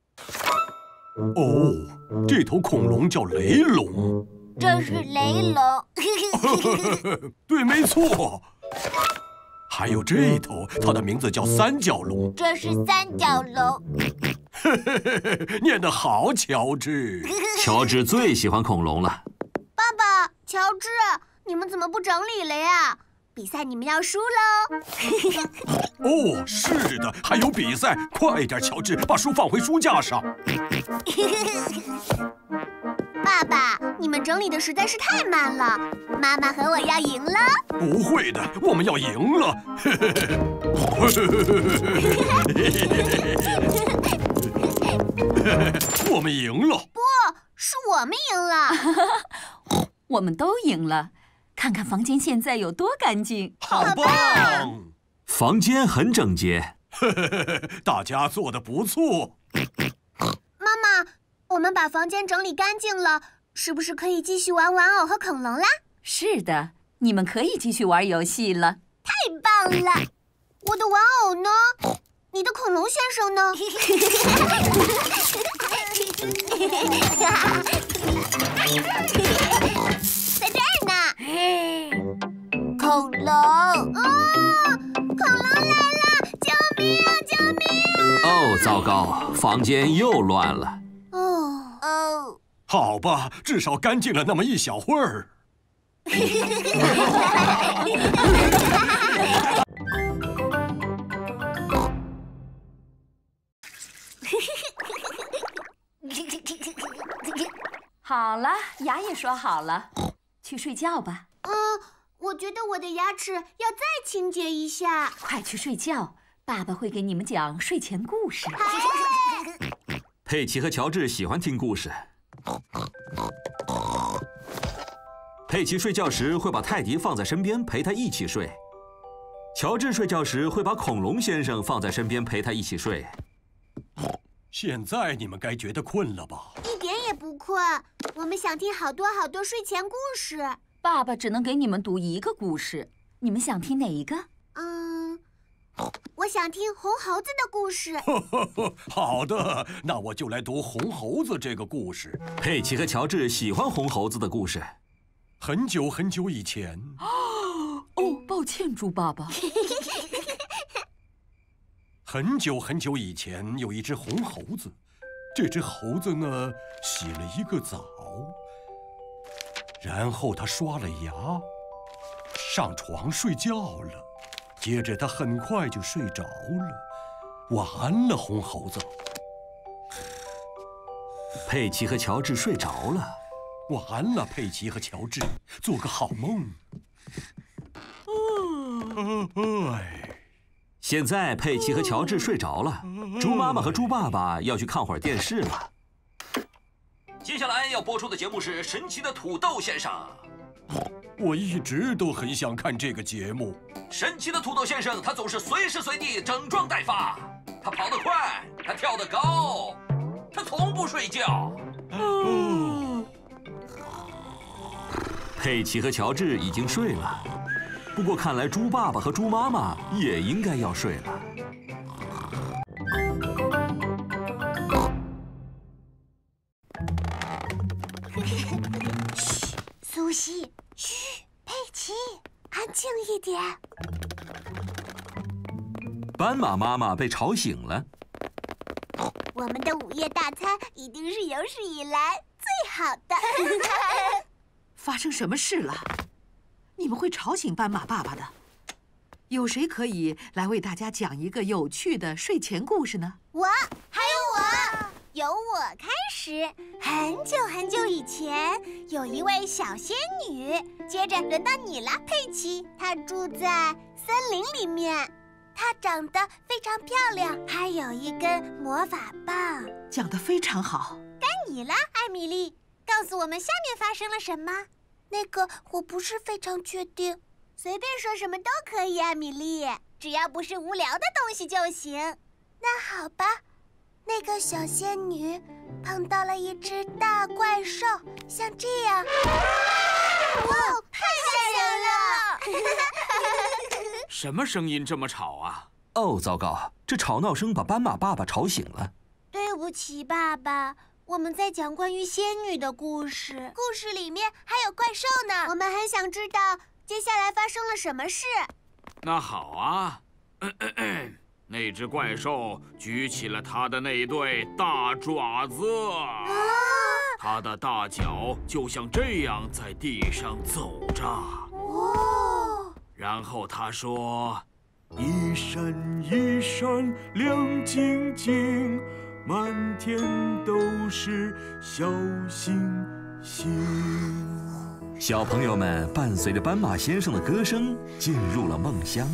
哦，这头恐龙叫雷龙。 这是雷龙。 对，没错。还有这头，它的名字叫三角龙。 这是三角龙。 念得好，乔治。 乔治最喜欢恐龙了。 爸爸，乔治，你们怎么不整理了呀？比赛你们要输喽。 哦，是的，还有比赛，快点，乔治，把书放回书架上。 爸爸，你们整理的实在是太慢了，妈妈和我要赢了。 不会的，我们要赢了。我们赢了。 不是我们赢了。 我们都赢了。 看看房间现在有多干净。 好棒！ 房间很整洁， 大家做得不错。 妈妈，我们把房间整理干净了，是不是可以继续玩玩偶和恐龙啦？ 是的，你们可以继续玩游戏了。 太棒了！我的玩偶呢？你的恐龙先生呢？在这儿呢。恐龙啊！恐龙来了！救命啊！救命啊！ 哦，糟糕，房间又乱了。 哦， 好吧，至少干净了那么一小会儿。 好了，牙也刷好了，去睡觉吧。 我觉得我的牙齿要再清洁一下。 快去睡觉，爸爸会给你们讲睡前故事。 佩奇和乔治喜欢听故事。佩奇睡觉时会把泰迪放在身边陪他一起睡，乔治睡觉时会把恐龙先生放在身边陪他一起睡。 现在你们该觉得困了吧？ 一点也不困，我们想听好多好多睡前故事。 爸爸只能给你们读一个故事，你们想听哪一个？ 我想听红猴子的故事。 好的，那我就来读红猴子这个故事。 佩奇和乔治喜欢红猴子的故事。 很久很久以前， 哦，抱歉，猪爸爸。 很久很久以前，有一只红猴子。这只猴子呢，洗了一个澡，然后他刷了牙，上床睡觉了。接着他很快就睡着了。完了，红猴子。 佩奇和乔治睡着了。 完了，佩奇和乔治，做个好梦。 现在佩奇和乔治睡着了，猪妈妈和猪爸爸要去看会儿电视了。接下来要播出的节目是《神奇的土豆先生》。 我一直都很想看这个节目。 神奇的土豆先生，他总是随时随地整装待发，他跑得快，他跳得高，他从不睡觉。佩奇和乔治已经睡了，不过看来猪爸爸和猪妈妈也应该要睡了。 嘘，苏西，嘘，佩奇，安静一点。 斑马妈妈被吵醒了。 我们的午夜大餐一定是有史以来最好的。 发生什么事了？你们会吵醒斑马爸爸的。有谁可以来为大家讲一个有趣的睡前故事呢？ 我，还有我，由我开始。很久很久以前，有一位小仙女。接着轮到你了，佩奇。她住在森林里面，她长得非常漂亮，还有一根魔法棒。 讲得非常好。 该你了，艾米丽。告诉我们下面发生了什么？那个我不是非常确定。随便说什么都可以，艾米丽，只要不是无聊的东西就行。那好吧，那个小仙女碰到了一只大怪兽，像这样。哇，太吓人了！ 什么声音这么吵啊？ 哦，糟糕，这吵闹声把斑马爸爸吵醒了。 对不起，爸爸。我们在讲关于仙女的故事，故事里面还有怪兽呢。我们很想知道接下来发生了什么事。 那好啊，那只怪兽举起了它的那对大爪子，它的大脚就像这样在地上走着。然后它说：“一闪一闪亮晶晶。”满天都是小星星。 小朋友们伴随着斑马先生的歌声进入了梦乡。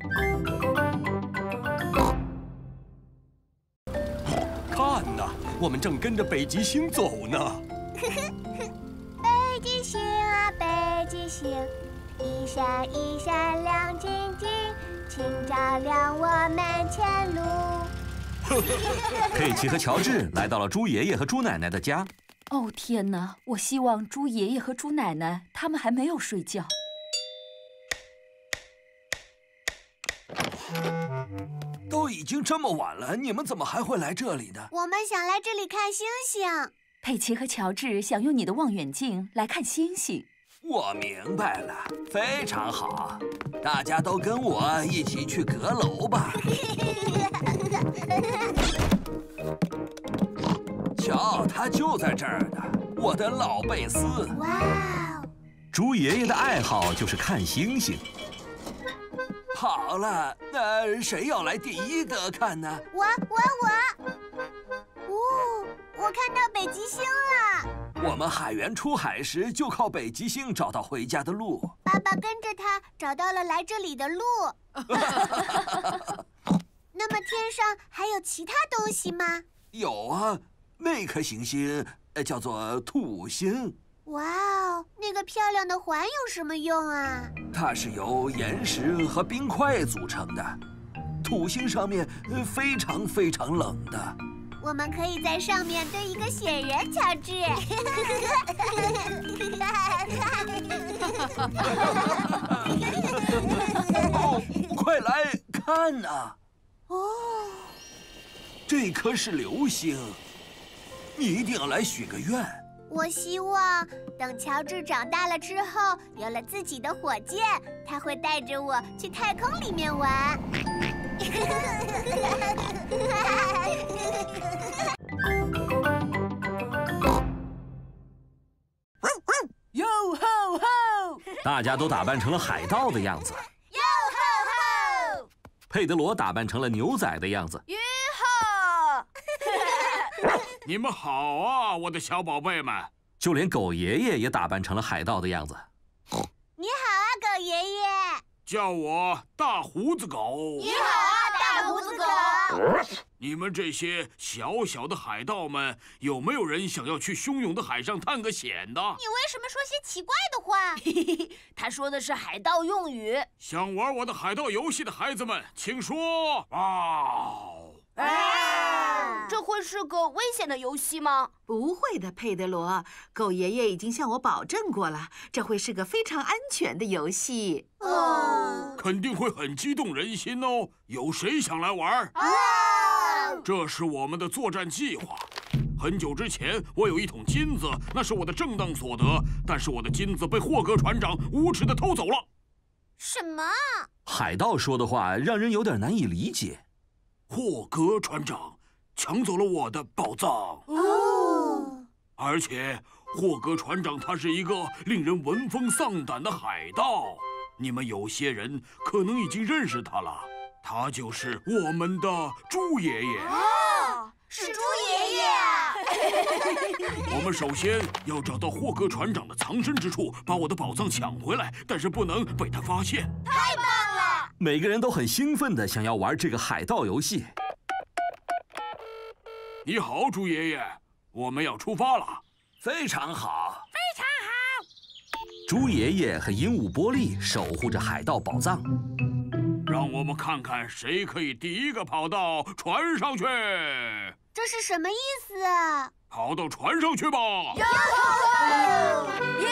看呐，我们们正跟着北极星走呢。 北极星啊，北极星，一闪一闪亮晶晶，请照亮我们前路。 佩奇和乔治来到了猪爷爷和猪奶奶的家。 哦天哪！我希望猪爷爷和猪奶奶他们还没有睡觉。 都已经这么晚了，你们怎么还会来这里呢？ 我们想来这里看星星。 佩奇和乔治想用你的望远镜来看星星。 我明白了，非常好，大家都跟我一起去阁楼吧。瞧，他就在这儿呢，我的老贝斯。 哇哦！ 猪爷爷的爱好就是看星星。 好了，那谁要来第一个看呢？ 我。哦，我看到北极星了。 我们海员出海时就靠北极星找到回家的路。 爸爸跟着它找到了来这里的路。那么天上还有其他东西吗？ 有啊，那颗行星叫做土星。 哇哦，那个漂亮的环有什么用啊？ 它是由岩石和冰块组成的。土星上面非常非常冷的。 我们可以在上面堆一个雪人，乔治。 哦，快来看啊！ 哦， 这颗是流星，你一定要来许个愿。 我希望等乔治长大了之后，有了自己的火箭，他会带着我去太空里面玩。 哟吼吼！ 大家都打扮成了海盗的样子。 哟吼吼！ 佩德罗打扮成了牛仔的样子。 哟吼！ 你们好啊，我的小宝贝们！ 就连狗爷爷也打扮成了海盗的样子。 你好啊，狗爷爷。 叫我大胡子狗。 你好啊，大胡子狗。 你们这些小小的海盗们，有没有人想要去汹涌的海上探个险的？ 你为什么说些奇怪的话？ 他说的是海盗用语。 想玩我的海盗游戏的孩子们，请说啊！ 这会是个危险的游戏吗？ 不会的，佩德罗。狗爷爷已经向我保证过了，这会是个非常安全的游戏。 哦， 肯定会很激动人心哦。有谁想来玩？这是我们的作战计划。很久之前，我有一桶金子，那是我的正当所得，但是我的金子被霍格船长无耻地偷走了。 什么？ 海盗说的话让人有点难以理解。 霍格船长抢走了我的宝藏。 哦， 而且霍格船长他是一个令人闻风丧胆的海盗。你们有些人可能已经认识他了，他就是我们的猪爷爷。 哦，是猪爷爷啊！ 我们首先要找到霍格船长的藏身之处，把我的宝藏抢回来，但是不能被他发现。 太棒了！ 每个人都很兴奋地想要玩这个海盗游戏。 你好，猪爷爷，我们要出发了。 非常好， 非常好。 猪爷爷和鹦鹉波利守护着海盗宝藏。 让我们看看谁可以第一个跑到船上去。 这是什么意思啊？ 跑到船上去吧！ 哟吼！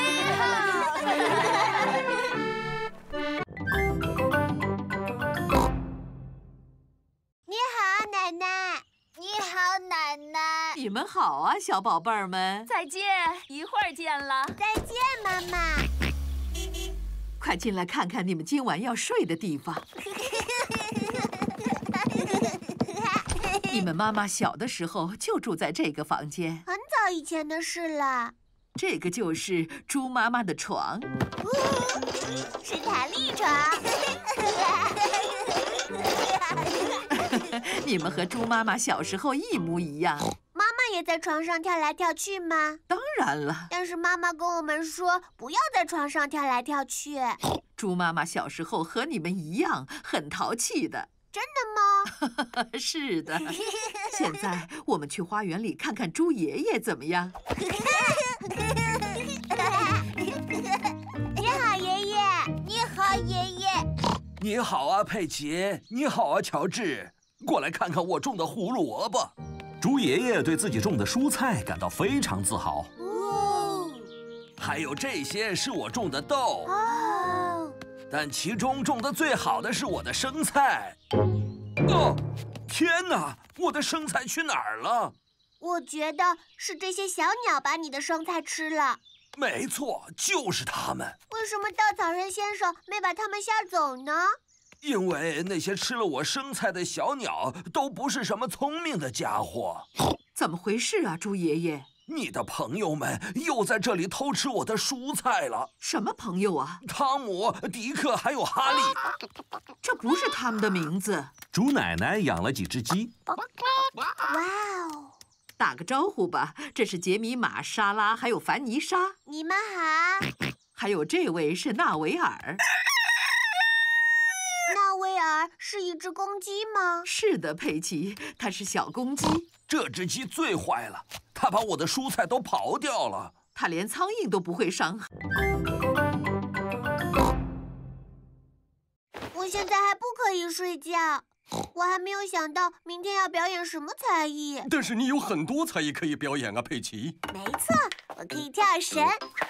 你好，奶奶。你好，奶奶。 你们好啊，小宝贝儿们。 再见，一会儿见了。 再见，妈妈。 快进来看看你们今晚要睡的地方。你们妈妈小的时候就住在这个房间。 很早以前的事了。 这个就是猪妈妈的床。 是弹力床。 你们和猪妈妈小时候一模一样。 妈妈也在床上跳来跳去吗？ 当然了。 但是妈妈跟我们说不要在床上跳来跳去。 猪妈妈小时候和你们一样很淘气的。 真的吗？ 是的。现在我们去花园里看看猪爷爷怎么样？ 你好，爷爷。你好，爷爷。 你好啊，佩奇！你好啊，乔治！过来看看我种的胡萝卜。 猪爷爷对自己种的蔬菜感到非常自豪。 哦， 还有这些是我种的豆。 哦， 但其中种的最好的是我的生菜。哦，天哪！我的生菜去哪儿了？ 我觉得是这些小鸟把你的生菜吃了。 没错，就是它们。 为什么稻草人先生没把它们吓走呢？ 因为那些吃了我生菜的小鸟都不是什么聪明的家伙。 怎么回事啊，猪爷爷？ 你的朋友们又在这里偷吃我的蔬菜了。 什么朋友啊？ 汤姆、迪克还有哈利。 这不是他们的名字。 猪奶奶养了几只鸡。 哇哦！ 打个招呼吧，这是杰米玛、莎拉还有凡妮莎。 你们好。 还有这位是纳维尔。 纳维尔是一只公鸡吗？ 是的，佩奇，它是小公鸡。 这只鸡最坏了，它把我的蔬菜都刨掉了。 它连苍蝇都不会伤害。 我现在还不可以睡觉，我还没有想到明天要表演什么才艺。 但是你有很多才艺可以表演啊，佩奇。 没错，我可以跳绳，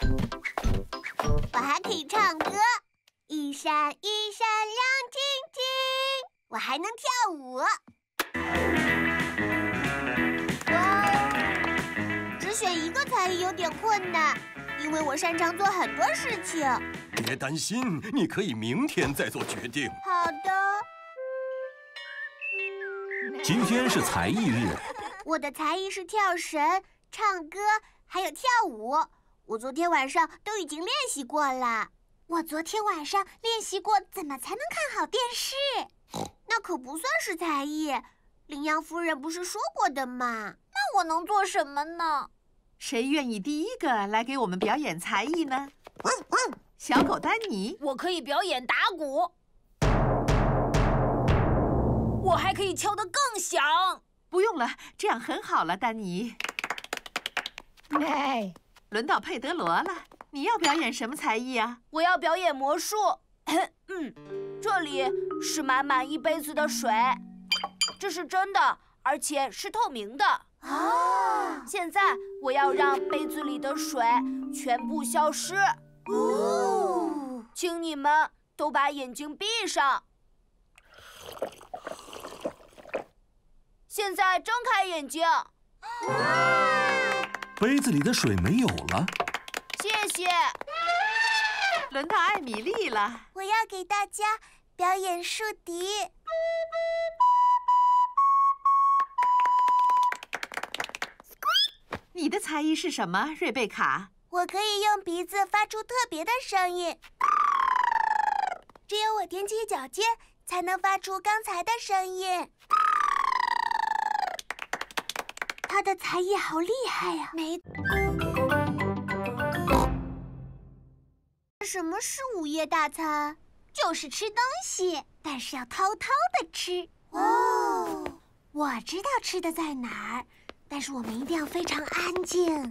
我还可以唱歌，一闪一闪亮晶晶，我还能跳舞。只选一个才艺有点困难，因为我擅长做很多事情。 别担心，你可以明天再做决定。 好的。 今天是才艺日。 我的才艺是跳绳、唱歌，还有跳舞。我昨天晚上都已经练习过了。我昨天晚上练习过怎么才能看好电视。那可不算是才艺，羚羊夫人不是说过的吗？那我能做什么呢？ 谁愿意第一个来给我们表演才艺呢？小狗丹尼， 我可以表演打鼓，我还可以敲得更响。 不用了，这样很好了，丹尼。轮到佩德罗了，你要表演什么才艺啊？ 我要表演魔术。这里是满满一杯子的水，这是真的，而且是透明的。 啊！ 现在我要让杯子里的水全部消失。 哦！ 请你们都把眼睛闭上。现在睁开眼睛。 杯子里的水没有了。 谢谢。 轮到艾米丽了， 我要给大家表演竖笛。 你的才艺是什么，瑞贝卡？ 我可以用鼻子发出特别的声音，只有我踮起脚尖才能发出刚才的声音。他的才艺好厉害呀！什么是午夜大餐？就是吃东西，但是要偷偷的吃。哦，我知道吃的在哪儿，但是我们一定要非常安静。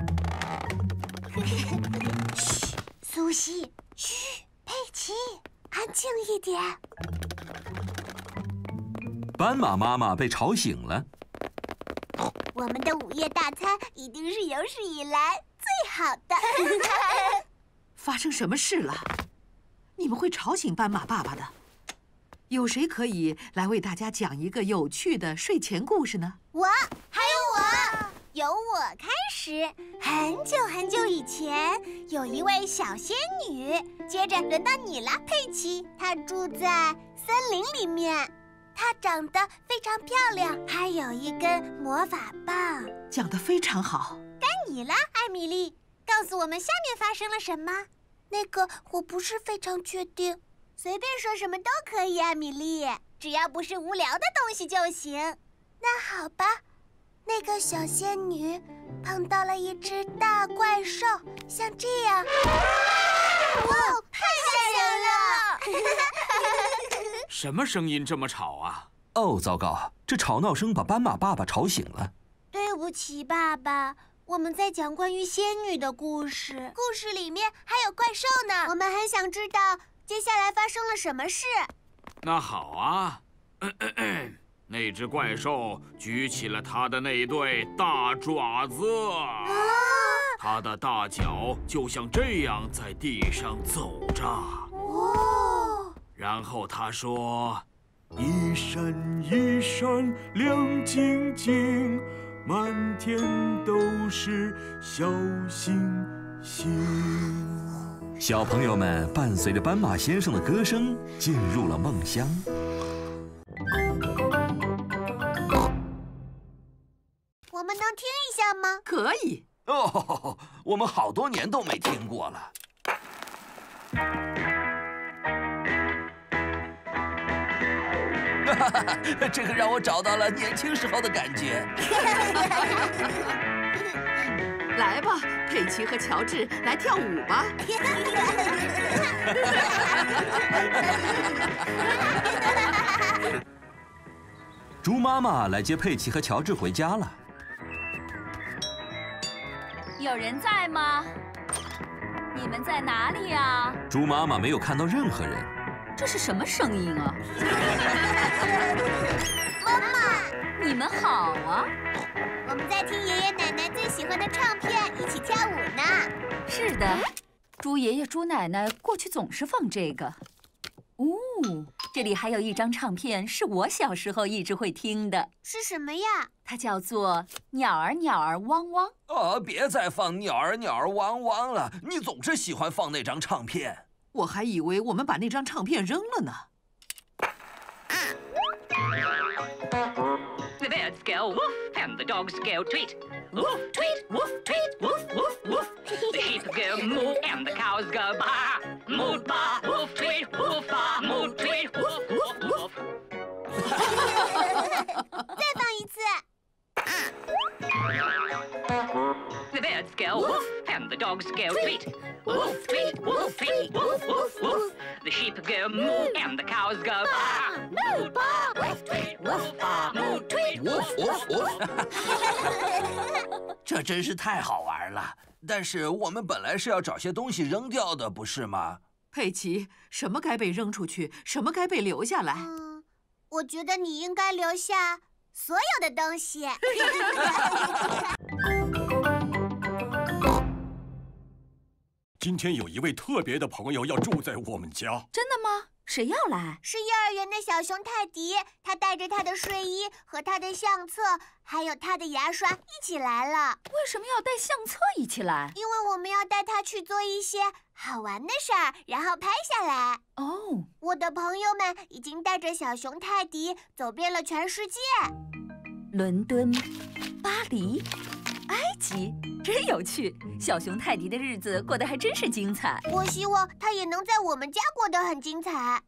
嘘，苏西，嘘，佩奇，安静一点。 斑马妈妈被吵醒了。 我们的午夜大餐一定是有史以来最好的。 发生什么事了？你们会吵醒斑马爸爸的。有谁可以来为大家讲一个有趣的睡前故事呢？ 我，还有我，由我开始。很久很久以前，有一位小仙女。接着轮到你了，佩奇。她住在森林里面，她长得非常漂亮，还有一根魔法棒。 讲得非常好。 该你了，艾米丽。告诉我们下面发生了什么？那个我不是非常确定。随便说什么都可以，艾米丽，只要不是无聊的东西就行。那好吧，那个小仙女碰到了一只大怪兽，像这样。哇，太吓人了！嘘， 什么声音这么吵啊？ 哦，糟糕，这吵闹声把斑马爸爸吵醒了。 对不起，爸爸，我们在讲关于仙女的故事，故事里面还有怪兽呢。我们很想知道接下来发生了什么事。 那好啊，那只怪兽举起了它的那对大爪子，它的大脚就像这样在地上走着。然后它说：“一闪一闪亮晶晶，满天都是小星星。” 小朋友们伴随着斑马先生的歌声进入了梦乡。 我们能听一下吗？ 可以。 哦，我们好多年都没听过了。这个让我找到了年轻时候的感觉。 来吧，佩奇和乔治，来跳舞吧。 猪妈妈来接佩奇和乔治回家了。 有人在吗？你们在哪里呀？ 猪妈妈没有看到任何人。 这是什么声音啊？ 妈妈， 你们好啊！ 我们在听爷爷奶奶最喜欢的唱片，一起跳舞呢。 是的，猪爷爷、猪奶奶过去总是放这个。哦，这里还有一张唱片，是我小时候一直会听的。 是什么呀？ 它叫做《鸟儿鸟儿汪汪》。 别再放鸟儿鸟儿汪汪了，你总是喜欢放那张唱片。 我还以为我们把那张唱片扔了呢。 The birds go woof and the dogs go tweet. Woof, tweet, woof, tweet, woof, woof, woof. The sheep go moo and the cows go baa. Moo, baa, woof, tweet, woof, baa, moo, tweet, woof, woof, woof. 再放一次。 The birds go woof and the dogs go tweet. Woof, tweet, woof, tweet, woof, woof, woof. The sheep go moo and the cows go baa. Moo, baa, woof, tweet, woof, baa, moo, tweet, woof, woof, woof. 这真是太好玩了。但是我们本来是要找些东西扔掉的，不是吗？ 佩奇，什么该被扔出去，什么该被留下来？ 我觉得你应该留下所有的东西。 今天有一位特别的朋友要住在我们家。 真的吗？谁要来？ 是幼儿园的小熊泰迪，他带着他的睡衣和他的相册，还有他的牙刷一起来了。 为什么要带相册一起来？ 因为我们要带他去做一些好玩的事儿，然后拍下来。 哦， 我的朋友们已经带着小熊泰迪走遍了全世界。 伦敦、巴黎、埃及，真有趣。小熊泰迪的日子过得还真是精彩。 我希望他也能在我们家过得很精彩。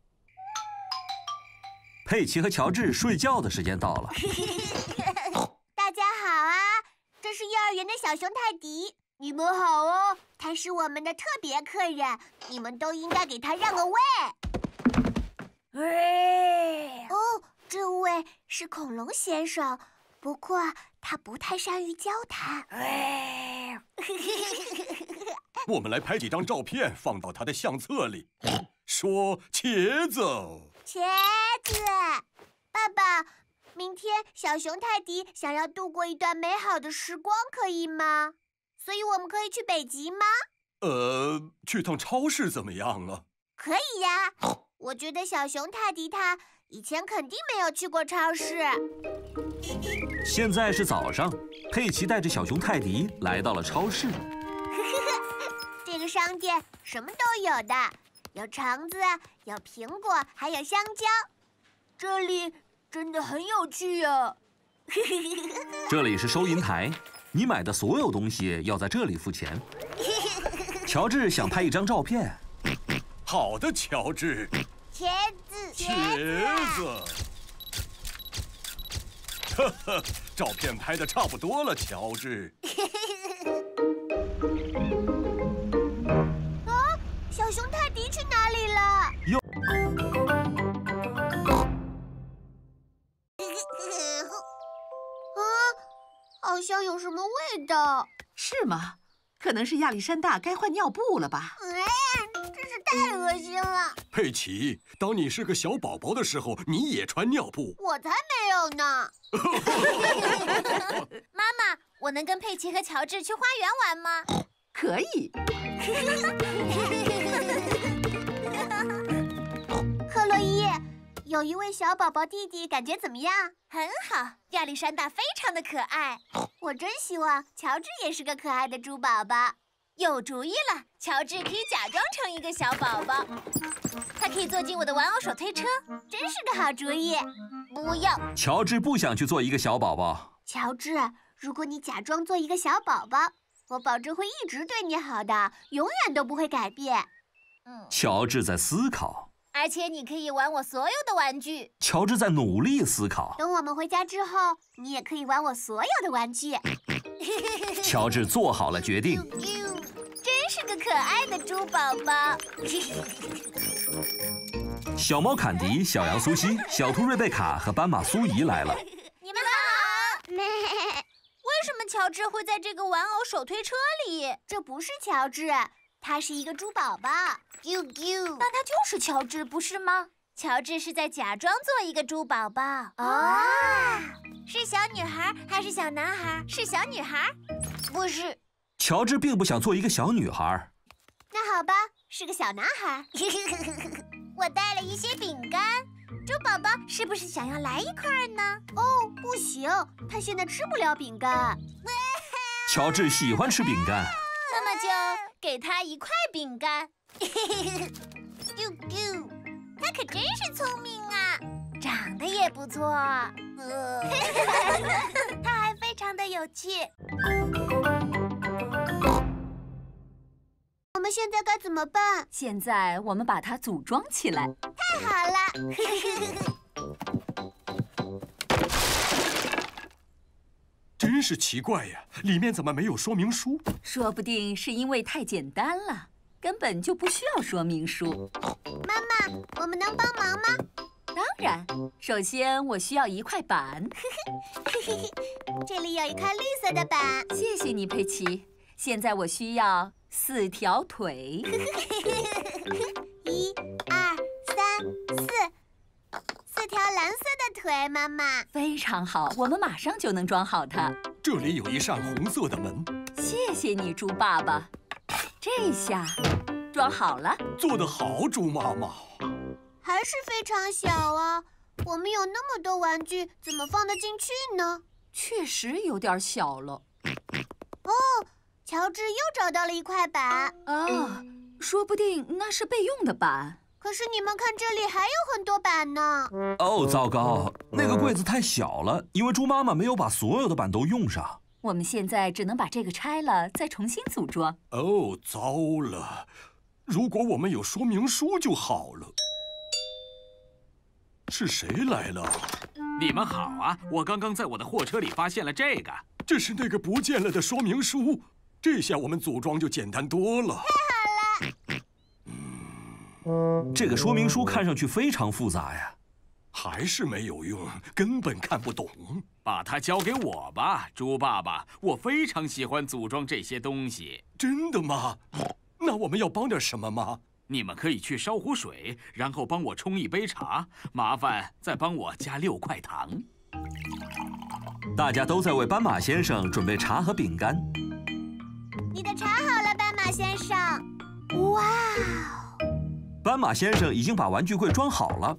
佩奇和乔治睡觉的时间到了。 大家好啊，这是幼儿园的小熊泰迪。你们好哦，他是我们的特别客人，你们都应该给他让个位。哦，这位是恐龙先生，不过他不太善于交谈。 我们来拍几张照片，放到他的相册里。说茄子， 茄子，爸爸，明天小熊泰迪想要度过一段美好的时光，可以吗？所以我们可以去北极吗？ 去趟超市怎么样啊？ 可以呀，我觉得小熊泰迪他以前肯定没有去过超市。 现在是早上，佩奇带着小熊泰迪来到了超市。 这个商店什么都有的，有橙子，有苹果，还有香蕉。这里真的很有趣啊！ 这里是收银台，你买的所有东西要在这里付钱。乔治想拍一张照片。 好的，乔治。 茄子， 茄子。呵呵，照片拍得差不多了，乔治。 小熊泰迪去哪里了？ 是吗？可能是亚历山大该换尿布了吧？ 真是太恶心了。 佩奇，当你是个小宝宝的时候，你也穿尿布。 我才没有呢。 妈妈，我能跟佩奇和乔治去花园玩吗？ 可以。 克洛伊，有一位小宝宝弟弟，感觉怎么样？ 很好，亚历山大非常的可爱。 我真希望乔治也是个可爱的猪宝宝。 有主意了，乔治可以假装成一个小宝宝，他可以坐进我的玩偶手推车， 真是个好主意。 不要， 乔治不想去做一个小宝宝。 乔治，如果你假装做一个小宝宝，我保证会一直对你好的，永远都不会改变。 乔治在思考。 而且你可以玩我所有的玩具。 乔治在努力思考。 等我们回家之后，你也可以玩我所有的玩具。 乔治做好了决定。 真是个可爱的猪宝宝。 小猫坎迪、小羊苏西、小兔瑞贝卡和斑马苏怡来了。 你们好。为什么乔治会在这个玩偶手推车里？ 这不是乔治，他是一个猪宝宝。 那他就是乔治，不是吗？乔治是在假装做一个猪宝宝。 哦， 是小女孩还是小男孩？是小女孩？不是。 乔治并不想做一个小女孩。 那好吧，是个小男孩。 我带了一些饼干，猪宝宝是不是想要来一块呢？ 哦，不行，他现在吃不了饼干。 乔治喜欢吃饼干。 那么就给他一块饼干。他可真是聪明啊，长得也不错。他还非常的有趣。 我们现在该怎么办？ 现在我们把它组装起来。 太好了！ 真是奇怪呀，里面怎么没有说明书？ 说不定是因为太简单了，根本就不需要说明书。 妈妈，我们能帮忙吗？ 当然，首先我需要一块板。 这里有一块绿色的板。 谢谢你，佩奇。现在我需要4条腿。 1、2、3、4，4条蓝色的腿，妈妈。 非常好，我们马上就能装好它。 这里有一扇红色的门。 谢谢你，猪爸爸。这下装好了。 做得好，猪妈妈。 还是非常小啊！我们有那么多玩具，怎么放得进去呢？ 确实有点小了。 哦，乔治又找到了一块板。 啊，说不定那是备用的板。 可是你们看，这里还有很多板呢。 哦，糟糕，那个柜子太小了，因为猪妈妈没有把所有的板都用上。 我们现在只能把这个拆了，再重新组装。 哦，糟了！如果我们有说明书就好了。是谁来了？ 你们好啊！我刚刚在我的货车里发现了这个。 这是那个不见了的说明书。这下我们组装就简单多了。 太好了！这个说明书看上去非常复杂呀。 还是没有用，根本看不懂。 把它交给我吧，猪爸爸。我非常喜欢组装这些东西。 真的吗？那我们要帮点什么吗？ 你们可以去烧壶水，然后帮我冲一杯茶，麻烦再帮我加6块糖。 大家都在为斑马先生准备茶和饼干。 你的茶好了，斑马先生。哇哦！ 斑马先生已经把玩具柜装好了。